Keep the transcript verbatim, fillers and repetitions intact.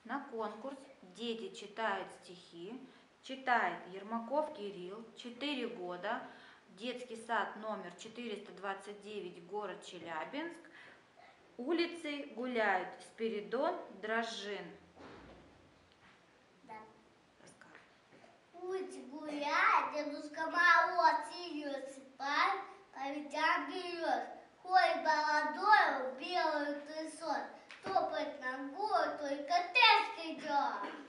на конкурс «Дети читают стихи». Читает Ермаков Кирилл, четыре года, детский сад номер четыреста двадцать девять, город Челябинск. Улицей гуляет Спиридон Дрожжин. Да. Улицей гуляет, Дедушка Мороз ее спать, по ветрам берет. Ходит молодой, белый тысот, топает ногой, только тест идет.